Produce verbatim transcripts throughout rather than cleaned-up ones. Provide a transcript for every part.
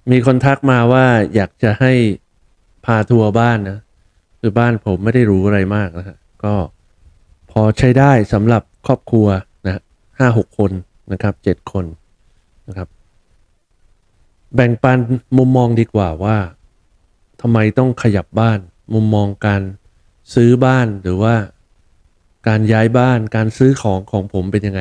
มีคนทักมาว่าอยากจะให้พาทัวร์บ้านนะคือบ้านผมไม่ได้หรูอะไรมากนะฮะก็พอใช้ได้สำหรับครอบครัวนะห้าหกคนนะครับเจ็ดคนนะครับแบ่งปันมุมมองดีกว่าว่าทำไมต้องขยับบ้านมุมมองการซื้อบ้านหรือว่าการย้ายบ้านการซื้อของของผมเป็นยังไง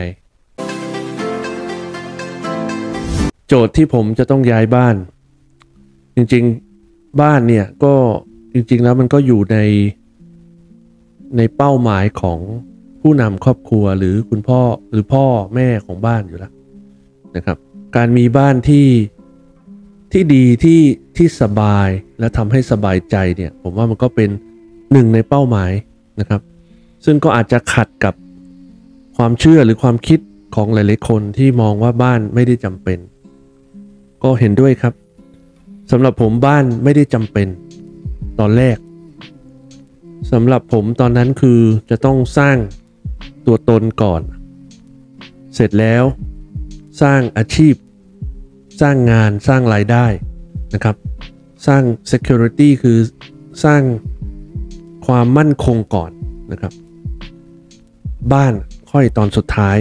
โจทย์ที่ผมจะต้องย้ายบ้านจริงๆบ้านเนี่ยก็จริงๆแล้วมันก็อยู่ในในเป้าหมายของผู้นำครอบครัวหรือคุณพ่อหรือพ่อแม่ของบ้านอยู่แล้วนะครับการมีบ้านที่ที่ดีที่ที่สบายและทำให้สบายใจเนี่ยผมว่ามันก็เป็นหนึ่งในเป้าหมายนะครับซึ่งก็อาจจะขัดกับความเชื่อหรือความคิดของหลายๆคนที่มองว่าบ้านไม่ได้จำเป็นก็เห็นด้วยครับสำหรับผมบ้านไม่ได้จำเป็นตอนแรกสำหรับผมตอนนั้นคือจะต้องสร้างตัวตนก่อนเสร็จแล้วสร้างอาชีพสร้างงานสร้างรายได้นะครับสร้าง security คือสร้างความมั่นคงก่อนนะครับบ้านค่อยตอนสุดท้าย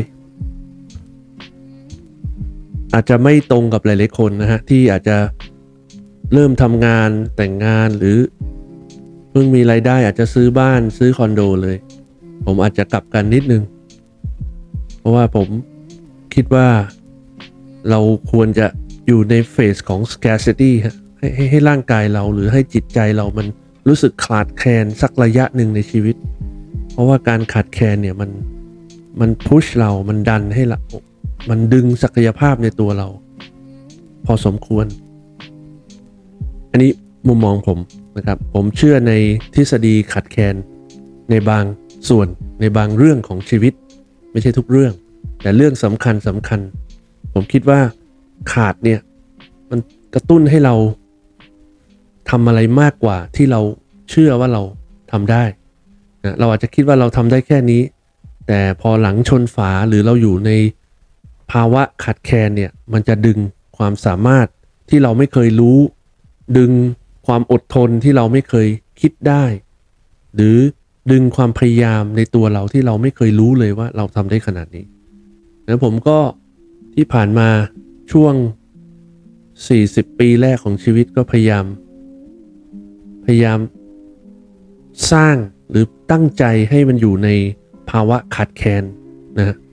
อาจจะไม่ตรงกับหลายๆคนนะฮะที่อาจจะเริ่มทำงานแต่งงานหรือเพิ่งมีรายได้อาจจะซื้อบ้านซื้อคอนโดเลยผมอาจจะกลับกันนิดนึงเพราะว่าผมคิดว่าเราควรจะอยู่ในเฟสของ scarcity ฮะให้ให้ให้ร่างกายเราหรือให้จิตใจเรามันรู้สึกขาดแคลนสักระยะหนึ่งในชีวิตเพราะว่าการขาดแคลนเนี่ยมันมันพุชเรามันดันให้เรามันดึงศักยภาพในตัวเราพอสมควรอันนี้มุมมองผมนะครับผมเชื่อในทฤษฎีขาดแคลนในบางส่วนในบางเรื่องของชีวิตไม่ใช่ทุกเรื่องแต่เรื่องสำคัญสำคัญผมคิดว่าขาดเนี่ยมันกระตุ้นให้เราทำอะไรมากกว่าที่เราเชื่อว่าเราทำได้นะเราอาจจะคิดว่าเราทำได้แค่นี้แต่พอหลังชนฝาหรือเราอยู่ในภาวะขาดแคลนเนี่ยมันจะดึงความสามารถที่เราไม่เคยรู้ดึงความอดทนที่เราไม่เคยคิดได้หรือดึงความพยายามในตัวเราที่เราไม่เคยรู้เลยว่าเราทำได้ขนาดนี้แล้วผมก็ที่ผ่านมาช่วงสี่สิบปีแรกของชีวิตก็พยายามพยายามสร้างหรือตั้งใจให้มันอยู่ในภาวะขาดแคลนนะฮะ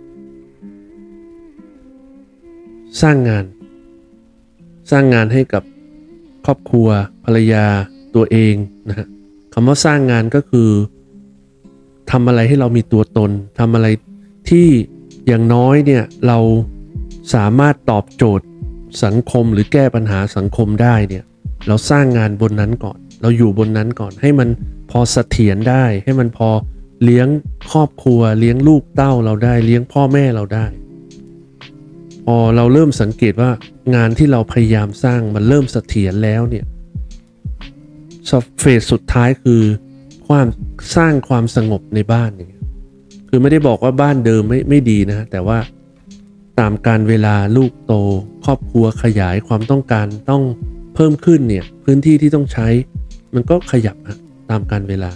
สร้างงานสร้างงานให้กับครอบครัวภรรยาตัวเองนะฮะคำว่าสร้างงานก็คือทำอะไรให้เรามีตัวตนทำอะไรที่อย่างน้อยเนี่ยเราสามารถตอบโจทย์สังคมหรือแก้ปัญหาสังคมได้เนี่ยเราสร้างงานบนนั้นก่อนเราอยู่บนนั้นก่อนให้มันพอเสถียรได้ให้มันพอเลี้ยงครอบครัวเลี้ยงลูกเต้าเราได้เลี้ยงพ่อแม่เราได้พอเราเริ่มสังเกตว่างานที่เราพยายามสร้างมันเริ่มเสถียรแล้วเนี่ยเฟสสุดท้ายคือความสร้างความสงบในบ้านอย่างเงี้ยคือไม่ได้บอกว่าบ้านเดิมไม่ไม่ดีนะแต่ว่าตามการเวลาลูกโตครอบครัวขยายความต้องการต้องเพิ่มขึ้นเนี่ยพื้นที่ที่ต้องใช้มันก็ขยับฮะตามการเวลา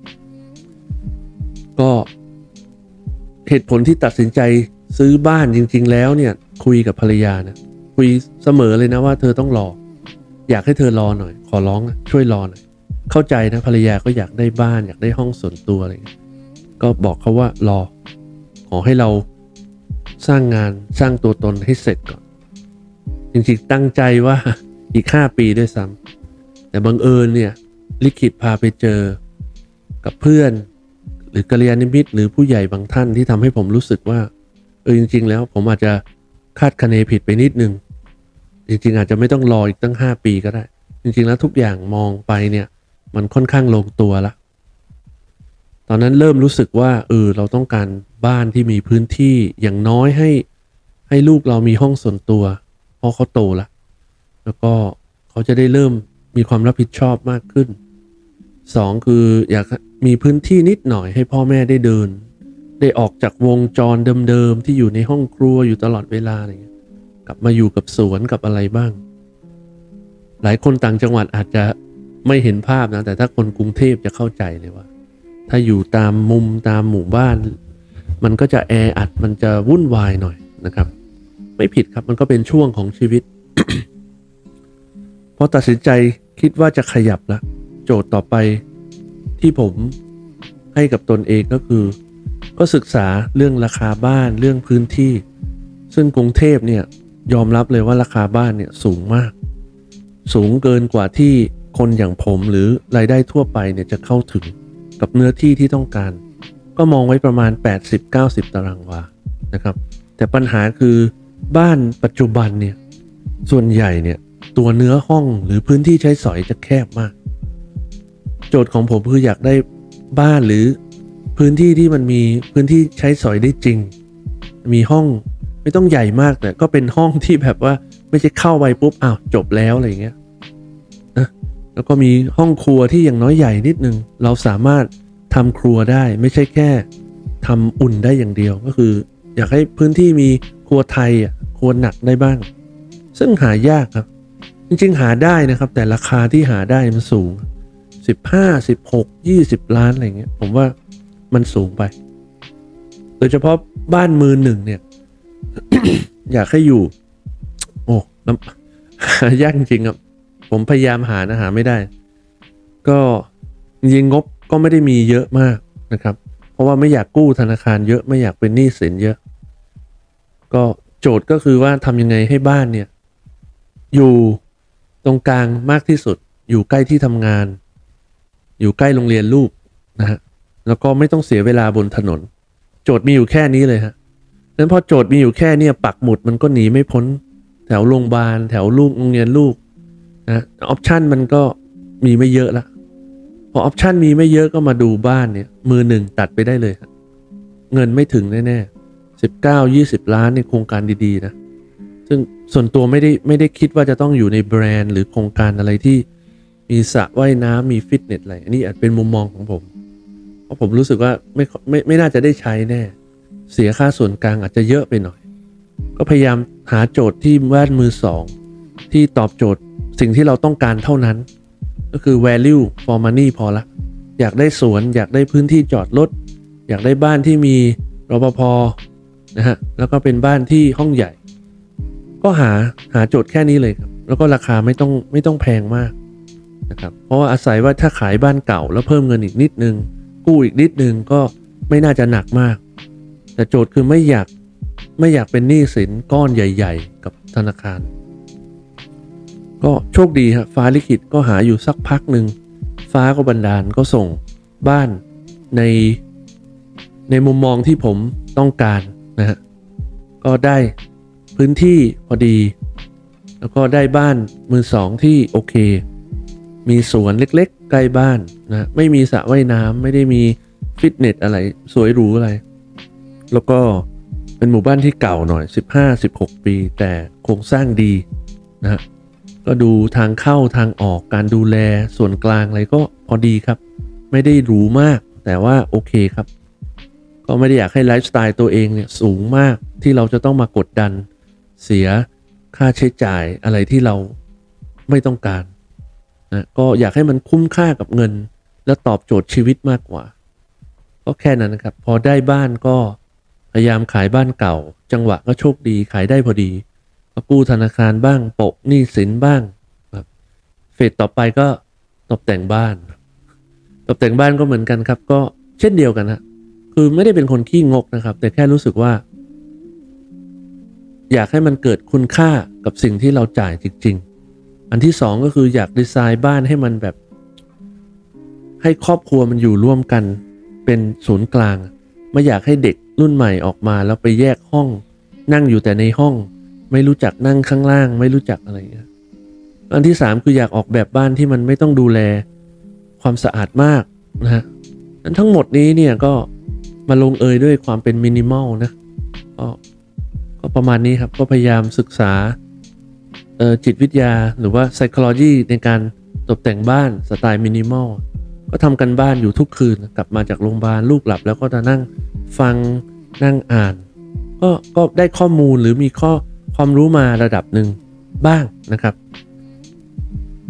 ก็เหตุผลที่ตัดสินใจซื้อบ้านจริงๆแล้วเนี่ยคุยกับภรรยานะคุยเสมอเลยนะว่าเธอต้องรออยากให้เธอรอหน่อยขอร้องนะช่วยรอหน่อยเข้าใจนะภรรยาก็อยากได้บ้านอยากได้ห้องส่วนตัวอะไรเงี้ยก็บอกเขาว่ารอขอให้เราสร้างงานสร้างตัวตนให้เสร็จก่อนจริงๆตั้งใจว่าอีกห้าปีด้วยซ้ำแต่บังเอิญเนี่ยลิขิตพาไปเจอกับเพื่อนหรือกัลยาณมิตรหรือผู้ใหญ่บางท่านที่ทำให้ผมรู้สึกว่าเออจริงๆแล้วผมอาจจะคาดคะเนผิดไปนิดนึงจริงๆอาจจะไม่ต้องรออีกตั้งห้าปีก็ได้จริงๆแล้วทุกอย่างมองไปเนี่ยมันค่อนข้างลงตัวละตอนนั้นเริ่มรู้สึกว่าเออเราต้องการบ้านที่มีพื้นที่อย่างน้อยให้ให้ลูกเรามีห้องส่วนตัวเพราะเขาโตละแล้วก็เขาจะได้เริ่มมีความรับผิดชอบมากขึ้นสองคืออยากมีพื้นที่นิดหน่อยให้พ่อแม่ได้เดินได้ออกจากวงจรเดิมๆที่อยู่ในห้องครัวอยู่ตลอดเวลาอะไรเงี้ยกลับมาอยู่กับสวนกับอะไรบ้างหลายคนต่างจังหวัดอาจจะไม่เห็นภาพนะแต่ถ้าคนกรุงเทพจะเข้าใจเลยว่าถ้าอยู่ตามมุมตามหมู่บ้านมันก็จะแออัดมันจะวุ่นวายหน่อยนะครับไม่ผิดครับมันก็เป็นช่วงของชีวิต พอตัดสินใจคิดว่าจะขยับละโจทย์ต่อไปที่ผมให้กับตนเองก็คือก็ศึกษาเรื่องราคาบ้านเรื่องพื้นที่ซึ่งกรุงเทพเนี่ยยอมรับเลยว่าราคาบ้านเนี่ยสูงมากสูงเกินกว่าที่คนอย่างผมหรือรายได้ทั่วไปเนี่ยจะเข้าถึงกับเนื้อที่ที่ต้องการก็มองไว้ประมาณ แปดสิบถึงเก้าสิบ ตารางวานะครับแต่ปัญหาคือบ้านปัจจุบันเนี่ยส่วนใหญ่เนี่ยตัวเนื้อห้องหรือพื้นที่ใช้สอยจะแคบมากโจทย์ของผมคืออยากได้บ้านหรือพื้นที่ที่มันมีพื้นที่ใช้สอยได้จริงมีห้องไม่ต้องใหญ่มากแต่ก็เป็นห้องที่แบบว่าไม่ใช่เข้าไปปุ๊บอ้าวจบแล้วอะไรอย่างเงี้ยนะแล้วก็มีห้องครัวที่อย่างน้อยใหญ่นิดนึงเราสามารถทำครัวได้ไม่ใช่แค่ทำอุ่นได้อย่างเดียวก็คืออยากให้พื้นที่มีครัวไทยอ่ะครัวหนักได้บ้างซึ่งหายากครับจริงๆหาได้นะครับแต่ราคาที่หาได้มันสูงสิบห้า สิบหก ยี่สิบล้านอะไรเงี้ยผมว่ามันสูงไปโดยเฉพาะบ้านมือหนึ่งเนี่ย อยากให้อยู่โอ้หายากจริงครับผมพยายามหานะหาไม่ได้ก็จริงงบก็ไม่ได้มีเยอะมากนะครับเพราะว่าไม่อยากกู้ธนาคารเยอะไม่อยากเป็นหนี้สินเยอะก็โจทย์ก็คือว่าทำยังไงให้บ้านเนี่ยอยู่ตรงกลางมากที่สุดอยู่ใกล้ที่ทำงานอยู่ใกล้โรงเรียนลูกนะฮะแล้วก็ไม่ต้องเสียเวลาบนถนนโจทย์มีอยู่แค่นี้เลยฮะนั้นพอโจทย์มีอยู่แค่นี้ปักหมุดมันก็หนีไม่พ้นแถวโรงพยาบาลแถวลูกโรงเรียนลูกนะออปชันมันก็มีไม่เยอะละพอออปชันมีไม่เยอะก็มาดูบ้านเนี่ยมือหนึ่งตัดไปได้เลยเงินไม่ถึงแน่ๆสิบเก้า ยี่สิบล้านในโครงการดีๆนะซึ่งส่วนตัวไม่ได้ไม่ได้คิดว่าจะต้องอยู่ในแบรนด์หรือโครงการอะไรที่มีสระว่ายน้ำมีฟิตเนสอะไรอันนี้อาจเป็นมุมมองของผมเพราะผมรู้สึกว่าไม่ไม่ไม่น่าจะได้ใช้แน่เสียค่าส่วนกลางอาจจะเยอะไปหน่อยก็พยายามหาโจทย์ที่บ้านมือสองที่ตอบโจทย์สิ่งที่เราต้องการเท่านั้นก็คือ value for money พอละอยากได้สวนอยากได้พื้นที่จอดรถอยากได้บ้านที่มีรปภ.นะฮะแล้วก็เป็นบ้านที่ห้องใหญ่ก็หาหาโจทย์แค่นี้เลยครับแล้วก็ราคาไม่ต้องไม่ต้องแพงมากนะครับเพราะว่าอาศัยว่าถ้าขายบ้านเก่าแล้วเพิ่มเงินอีกนิดนึงกู้อีกนิดนึงก็ไม่น่าจะหนักมากแต่โจทย์คือไม่อยากไม่อยากเป็นหนี้สินก้อนใหญ่ๆกับธนาคารก็โชคดีฮะฟ้าลิขิตก็หาอยู่สักพักหนึ่งฟ้าก็บันดาลก็ส่งบ้านในในมุมมองที่ผมต้องการนะฮะก็ได้พื้นที่พอดีแล้วก็ได้บ้านมือสองที่โอเคมีสวนเล็กๆใกล้บ้านนะไม่มีสระว่ายน้ำไม่ได้มีฟิตเนสอะไรสวยหรูอะไรแล้วก็เป็นหมู่บ้านที่เก่าหน่อย สิบห้า สิบหก ปีแต่โครงสร้างดีนะฮะก็ดูทางเข้าทางออกการดูแลส่วนกลางอะไรก็พอดีครับไม่ได้หรูมากแต่ว่าโอเคครับก็ไม่ได้อยากให้ไลฟ์สไตล์ตัวเองเนี่ยสูงมากที่เราจะต้องมากดดันเสียค่าใช้จ่ายอะไรที่เราไม่ต้องการนะก็อยากให้มันคุ้มค่ากับเงินและตอบโจทย์ชีวิตมากกว่าก็แค่นั้นนะครับพอได้บ้านก็พยายามขายบ้านเก่าจังหวะก็โชคดีขายได้พอดีก็กู้ธนาคารบ้างโปะหนี้สินบ้างครับเฟสต่อไปก็ตกแต่งบ้านตกแต่งบ้านก็เหมือนกันครับก็เช่นเดียวกันฮะคือไม่ได้เป็นคนขี้งกนะครับแต่แค่รู้สึกว่าอยากให้มันเกิดคุณค่ากับสิ่งที่เราจ่ายจริงๆอันที่สองก็คืออยากดีไซน์บ้านให้มันแบบให้ครอบครัวมันอยู่ร่วมกันเป็นศูนย์กลางไม่อยากให้เด็กรุ่นใหม่ออกมาแล้วไปแยกห้องนั่งอยู่แต่ในห้องไม่รู้จักนั่งข้างล่างไม่รู้จักอะไรอย่างเงี้ยอันที่สามคืออยากออกแบบบ้านที่มันไม่ต้องดูแลความสะอาดมากนะฮะทั้งหมดนี้เนี่ยก็มาลงเอยด้วยความเป็นมินิมอลนะก็ก็ประมาณนี้ครับก็พยายามศึกษาเอ่อจิตวิทยาหรือว่า psychology ในการตกแต่งบ้านสไตล์มินิมอลก็ทำกันบ้านอยู่ทุกคืนกลับมาจากโรงพยาบาลลูกหลับแล้วก็จะนั่งฟังนั่งอ่านก็ก็ได้ข้อมูลหรือมีข้อความรู้มาระดับหนึ่งบ้างนะครับ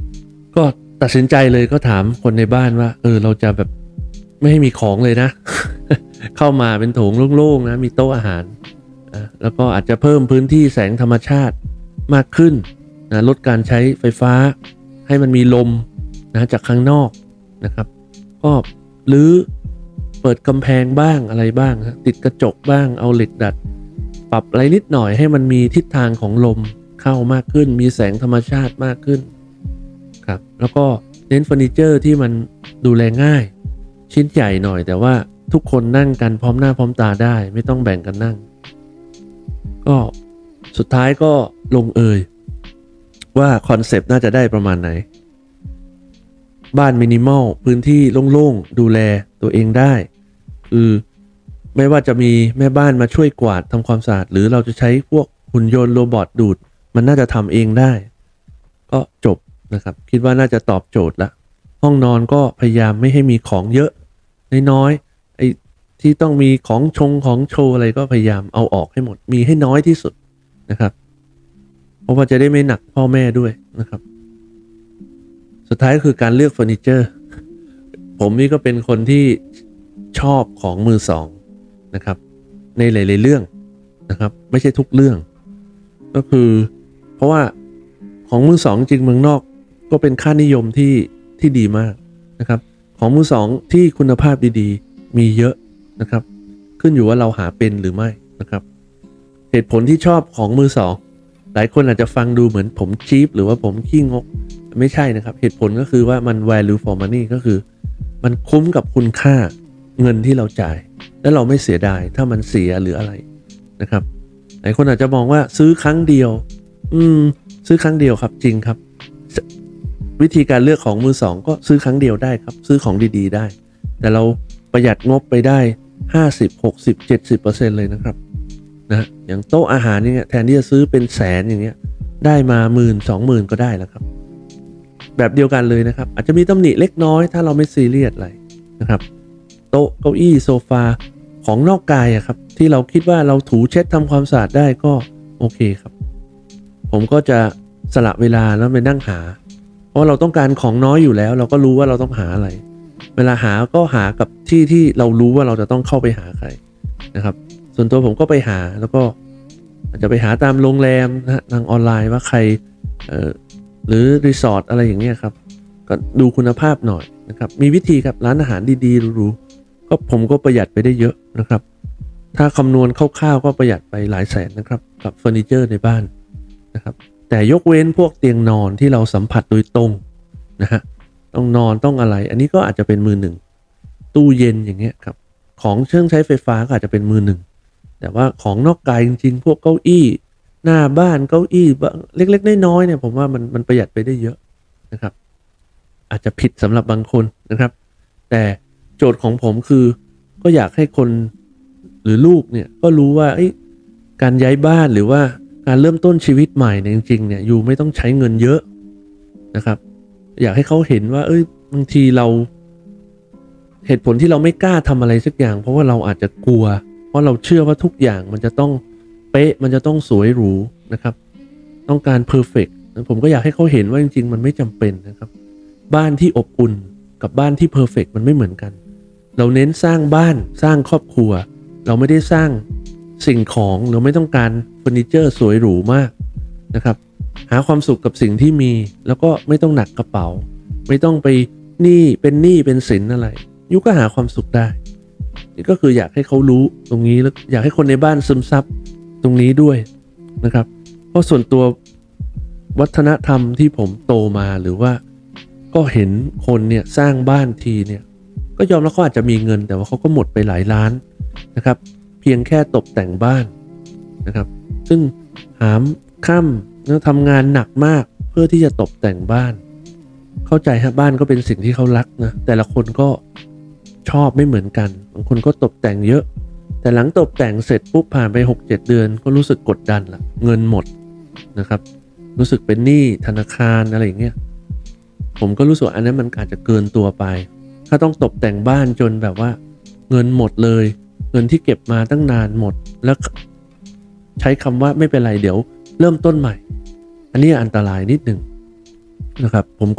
ก็ตัดสินใจเลยก็ถามคนในบ้านว่าเออเราจะแบบไม่ให้มีของเลยนะ เข้ามาเป็นโถงโล่งๆนะมีโต๊ะอาหารนะแล้วก็อาจจะเพิ่มพื้นที่แสงธรรมชาติมากขึ้นนะลดการใช้ไฟฟ้าให้มันมีลมนะจากข้างนอกนะครับก็หรือเปิดกำแพงบ้างอะไรบ้างนะติดกระจกบ้างเอาเหล็กดัดปรับอะไรนิดหน่อยให้มันมีทิศทางของลมเข้ามากขึ้นมีแสงธรรมชาติมากขึ้นครับแล้วก็เน้นเฟอร์นิเจอร์ที่มันดูแลง่ายชิ้นใหญ่หน่อยแต่ว่าทุกคนนั่งกันพร้อมหน้าพร้อมตาได้ไม่ต้องแบ่งกันนั่งก็สุดท้ายก็ลงเอยว่าคอนเซปต์น่าจะได้ประมาณไหนบ้านมินิมอลพื้นที่โล่งๆดูแลตัวเองได้คือไม่ว่าจะมีแม่บ้านมาช่วยกวาดทำความสะอาดหรือเราจะใช้พวกหุ่นยนต์โรบอทดูดมันน่าจะทำเองได้ก็จบนะครับคิดว่าน่าจะตอบโจทย์ละห้องนอนก็พยายามไม่ให้มีของเยอะน้อยๆไอ้ที่ต้องมีของชงของโชว์อะไรก็พยายามเอาออกให้หมดมีให้น้อยที่สุดนะครับเพราะว่าจะได้ไม่หนักพ่อแม่ด้วยนะครับสุดท้ายก็คือการเลือกเฟอร์นิเจอร์ผมนี่ก็เป็นคนที่ชอบของมือสองนะครับในหลายๆเรื่องนะครับไม่ใช่ทุกเรื่องก็คือเพราะว่าของมือสองจริงเมืองนอกก็เป็นค่านิยมที่ที่ดีมากนะครับของมือสองที่คุณภาพดีๆมีเยอะนะครับขึ้นอยู่ว่าเราหาเป็นหรือไม่นะครับเหตุผลที่ชอบของมือสองหลายคนอาจจะฟังดูเหมือนผมชีพหรือว่าผมขี้งกไม่ใช่นะครับเหตุผลก็คือว่ามัน value for money ก็คือมันคุ้มกับคุณค่าเงินที่เราจ่ายและเราไม่เสียดายถ้ามันเสียหรืออะไรนะครับหลายคนอาจจะมองว่าซื้อครั้งเดียวอืมซื้อครั้งเดียวครับจริงครับวิธีการเลือกของมือสองก็ซื้อครั้งเดียวได้ครับซื้อของดีๆได้แต่เราประหยัดงบไปได้ห้าสิบ หกสิบ เจ็ดสิบเปอร์เซ็นต์ เลยนะครับนะอย่างโต๊ะอาหารเนี่ยแทนที่จะซื้อเป็นแสนอย่างเงี้ยได้มาหมื่นสองหมื่นก็ได้แล้วครับแบบเดียวกันเลยนะครับอาจจะมีตำหนิเล็กน้อยถ้าเราไม่ซีเรียสอะไรนะครับโต๊ะเก้าอี้โซฟาของนอกกายอะครับที่เราคิดว่าเราถูเช็ดทำความสะอาดได้ก็โอเคครับผมก็จะสละเวลาแล้วไปนั่งหาเพราะเราต้องการของน้อยอยู่แล้วเราก็รู้ว่าเราต้องหาอะไรเวลาหาก็หากับที่ที่เรารู้ว่าเราจะต้องเข้าไปหาใครนะครับส่วนตัวผมก็ไปหาแล้วก็อาจจะไปหาตามโรงแรมนะทางออนไลน์ว่าใครเอ่อหรือรีสอร์ทอะไรอย่างเงี้ยครับก็ดูคุณภาพหน่อยนะครับมีวิธีครับร้านอาหารดีๆหรูๆก็ผมก็ประหยัดไปได้เยอะนะครับถ้าคำนวณคร่าวๆก็ประหยัดไปหลายแสนนะครับกับเฟอร์นิเจอร์ในบ้านนะครับแต่ยกเว้นพวกเตียงนอนที่เราสัมผัสโดยตรงนะฮะต้องนอนต้องอะไรอันนี้ก็อาจจะเป็นมือหนึ่งตู้เย็นอย่างเงี้ยครับของเครื่องใช้ไฟฟ้าก็อาจจะเป็นมือหนึ่งแต่ว่าของนอกกายจริงๆพวกเก้าอี้หน้าบ้านเก้าอี้เล็กๆน้อยๆเนี่ยผมว่ามันมันประหยัดไปได้เยอะนะครับอาจจะผิดสำหรับบางคนนะครับแต่โจทย์ของผมคือก็อยากให้คนหรือลูกเนี่ยก็รู้ว่าการย้ายบ้านหรือว่าการเริ่มต้นชีวิตใหม่เนี่ยจริงๆเนี่ยอยู่ไม่ต้องใช้เงินเยอะนะครับอยากให้เขาเห็นว่าเอ้ยบางทีเราเหตุผลที่เราไม่กล้าทำอะไรสักอย่างเพราะว่าเราอาจจะกลัวเพราะเราเชื่อว่าทุกอย่างมันจะต้องเป๊ะมันจะต้องสวยหรูนะครับต้องการเพอร์เฟกต์ผมก็อยากให้เขาเห็นว่าจริงๆมันไม่จำเป็นนะครับบ้านที่อบอุ่นกับบ้านที่เพอร์เฟกต์มันไม่เหมือนกันเราเน้นสร้างบ้านสร้างครอบครัวเราไม่ได้สร้างสิ่งของเราไม่ต้องการเฟอร์นิเจอร์สวยหรูมากนะครับหาความสุขกับสิ่งที่มีแล้วก็ไม่ต้องหนักกระเป๋าไม่ต้องไปหนี้เป็นหนี้เป็นสินอะไรยุก็หาความสุขได้นี่ก็คืออยากให้เขารู้ตรงนี้แล้วอยากให้คนในบ้านซึมซับตรงนี้ด้วยนะครับเพราะส่วนตัววัฒนธรรมที่ผมโตมาหรือว่าก็เห็นคนเนี่ยสร้างบ้านทีเนี่ยก็ยอมแล้วเขาอาจจะมีเงินแต่ว่าเขาก็หมดไปหลายล้านนะครับเพียงแค่ตกแต่งบ้านนะครับซึ่งหามค่ำแล้วทำงานหนักมากเพื่อที่จะตกแต่งบ้านเข้าใจฮะบ้านก็เป็นสิ่งที่เขารักนะแต่ละคนก็ชอบไม่เหมือนกันบางคนก็ตกแต่งเยอะแต่หลังตกแต่งเสร็จปุ๊บผ่านไป หกเจ็ด เดือนก็รู้สึกกดดันละเงินหมดนะครับรู้สึกเป็นหนี้ธนาคารอะไรอย่างเงี้ยผมก็รู้สึกอันนั้นมันอาจจะเกินตัวไปถ้าต้องตกแต่งบ้านจนแบบว่าเงินหมดเลยเงินที่เก็บมาตั้งนานหมดแล้วใช้คำว่าไม่เป็นไรเดี๋ยวเริ่มต้นใหม่อันนี้อันตรายนิดหนึ่งนะครับผมก็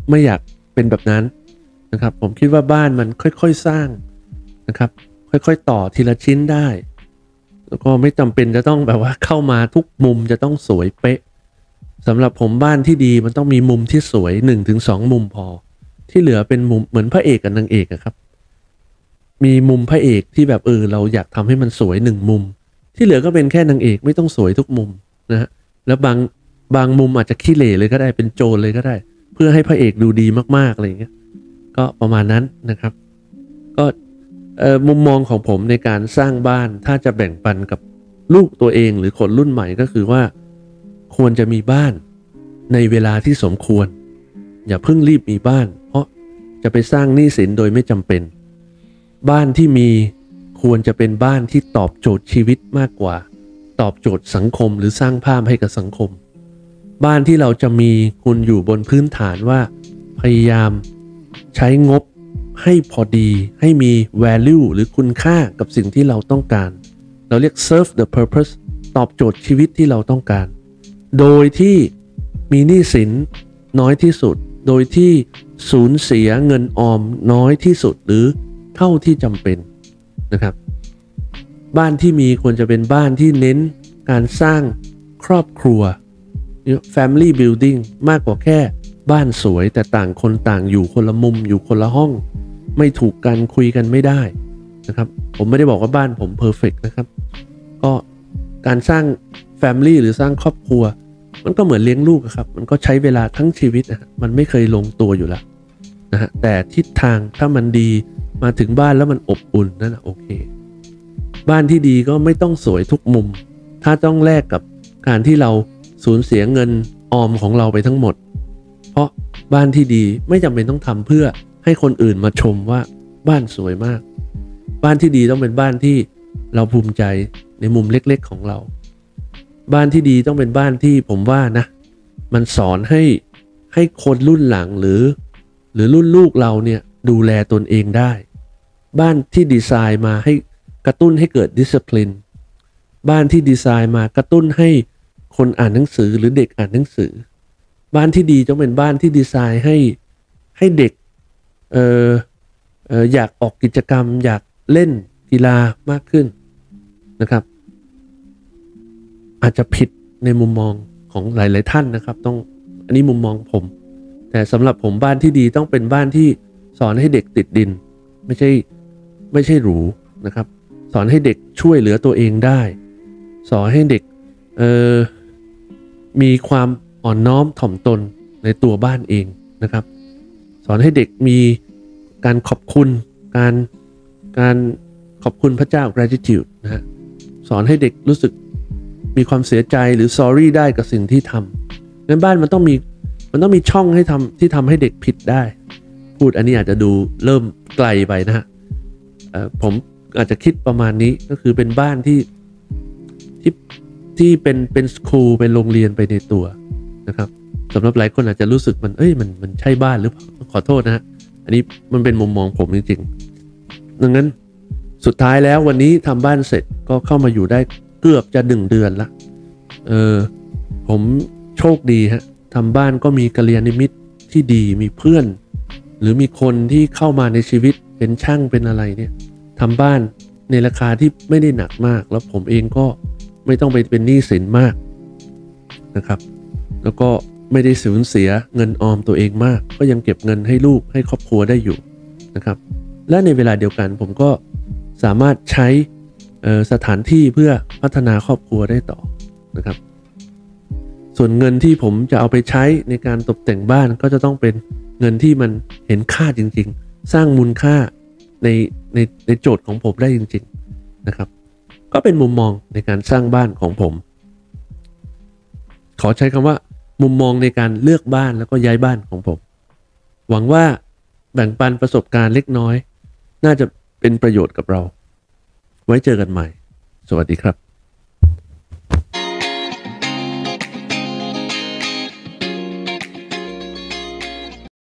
ไม่อยากเป็นแบบนั้นนะครับผมคิดว่าบ้านมันค่อยๆสร้างนะครับค่อยๆต่อทีละชิ้นได้แล้วก็ไม่จำเป็นจะต้องแบบว่าเข้ามาทุกมุมจะต้องสวยเป๊ะสำหรับผมบ้านที่ดีมันต้องมีมุมที่สวย หนึ่งถึงสอง มุมพอที่เหลือเป็นมุมเหมือนพระเอกกับนางเอกอะครับมีมุมพระเอกที่แบบเออเราอยากทำให้มันสวยหนึ่งมุมที่เหลือก็เป็นแค่นางเอกไม่ต้องสวยทุกมุมนะฮะแล้วบางบางมุมอาจจะขี้เหร่เลยก็ได้เป็นโจรเลยก็ได้เพื่อให้พระเอกดูดีมากๆอะไรอย่างเงี้ยก็ประมาณนั้นนะครับก็เอ่อมุมมองของผมในการสร้างบ้านถ้าจะแบ่งปันกับลูกตัวเองหรือคนรุ่นใหม่ก็คือว่าควรจะมีบ้านในเวลาที่สมควรอย่าเพิ่งรีบมีบ้านเพราะจะไปสร้างหนี้สินโดยไม่จำเป็นบ้านที่มีควรจะเป็นบ้านที่ตอบโจทย์ชีวิตมากกว่าตอบโจทย์สังคมหรือสร้างภาพให้กับสังคมบ้านที่เราจะมีคุณอยู่บนพื้นฐานว่าพยายามใช้งบให้พอดีให้มี value หรือคุณค่ากับสิ่งที่เราต้องการเราเรียก serve the purpose ตอบโจทย์ชีวิตที่เราต้องการโดยที่มีหนี้สินน้อยที่สุดโดยที่สูญเสียเงินออมน้อยที่สุดหรือเท่าที่จำเป็นนะครับบ้านที่มีควรจะเป็นบ้านที่เน้นการสร้างครอบครัว family building มากกว่าแค่บ้านสวยแต่ต่างคนต่างอยู่คนละมุมอยู่คนละห้องไม่ถูกกันคุยกันไม่ได้นะครับผมไม่ได้บอกว่าบ้านผม perfect นะครับก็การสร้าง family หรือสร้างครอบครัวมันก็เหมือนเลี้ยงลูกครับมันก็ใช้เวลาทั้งชีวิตนะมันไม่เคยลงตัวอยู่แล้วนะฮะแต่ทิศทางถ้ามันดีมาถึงบ้านแล้วมันอบอุ่นนั่นนะโอเคบ้านที่ดีก็ไม่ต้องสวยทุกมุมถ้าต้องแลกกับการที่เราสูญเสียเงินออมของเราไปทั้งหมดเพราะบ้านที่ดีไม่จำเป็นต้องทำเพื่อให้คนอื่นมาชมว่าบ้านสวยมากบ้านที่ดีต้องเป็นบ้านที่เราภูมิใจในมุมเล็กๆของเราบ้านที่ดีต้องเป็นบ้านที่ผมว่านะมันสอนให้ให้คนรุ่นหลังหรือหรือรุ่นลูกเราเนี่ยดูแลตนเองได้บ้านที่ดีไซน์มาให้กระตุ้นให้เกิด discipline บ้านที่ดีไซน์มากระตุ้นให้คนอ่านหนังสือหรือเด็กอ่านหนังสือบ้านที่ดีต้องเป็นบ้านที่ดีไซน์ให้ให้เด็กเอ่อเอ่ออยากออกกิจกรรมอยากเล่นกีฬามากขึ้นนะครับอาจจะผิดในมุมมองของหลายๆท่านนะครับต้องอันนี้มุมมองผมแต่สำหรับผมบ้านที่ดีต้องเป็นบ้านที่สอนให้เด็กติดดินไม่ใช่ไม่ใช่หรูนะครับสอนให้เด็กช่วยเหลือตัวเองได้สอนให้เด็กเอ่อมีความอ่อนน้อมถ่อมตนในตัวบ้านเองนะครับสอนให้เด็กมีการขอบคุณการการขอบคุณพระเจ้า gratitude นะฮะสอนให้เด็กรู้สึกมีความเสียใจหรือ sorry ได้กับสิ่งที่ทำงั้นบ้านมันต้องมีมันต้องมีช่องให้ทำที่ทำให้เด็กผิดได้พูดอันนี้อาจจะดูเริ่มไกลไปนะฮะผมอาจจะคิดประมาณนี้ก็คือเป็นบ้านที่ที่ที่เป็นเป็นสคูลเป็นโรงเรียนไปในตัวนะครับสำหรับหลายคนอาจจะรู้สึกมันเอ้ยมันมันใช่บ้านหรือเปล่าขอโทษนะฮะอันนี้มันเป็นมุมมองผมจริงๆดังนั้นสุดท้ายแล้ววันนี้ทำบ้านเสร็จก็เข้ามาอยู่ได้เกือบจะหนึ่งเดือนละเออผมโชคดีฮะทำบ้านก็มีกัลยาณมิตรที่ดีมีเพื่อนหรือมีคนที่เข้ามาในชีวิตเป็นช่างเป็นอะไรเนี่ยทำบ้านในราคาที่ไม่ได้หนักมากแล้วผมเองก็ไม่ต้องไปเป็นหนี้สินมากนะครับแล้วก็ไม่ได้สูญเสียเงินออมตัวเองมากก็ยังเก็บเงินให้ลูกให้ครอบครัวได้อยู่นะครับและในเวลาเดียวกันผมก็สามารถใช้สถานที่เพื่อพัฒนาครอบครัวได้ต่อนะครับส่วนเงินที่ผมจะเอาไปใช้ในการตกแต่งบ้านก็จะต้องเป็นเงินที่มันเห็นค่าจริงๆสร้างมูลค่าในในในโจทย์ของผมได้จริงๆนะครับก็เป็นมุมมองในการสร้างบ้านของผมขอใช้คำว่ามุมมองในการเลือกบ้านแล้วก็ย้ายบ้านของผมหวังว่าแบ่งปันประสบการณ์เล็กน้อยน่าจะเป็นประโยชน์กับเราไว้เจอกันใหม่สวัสดีครับ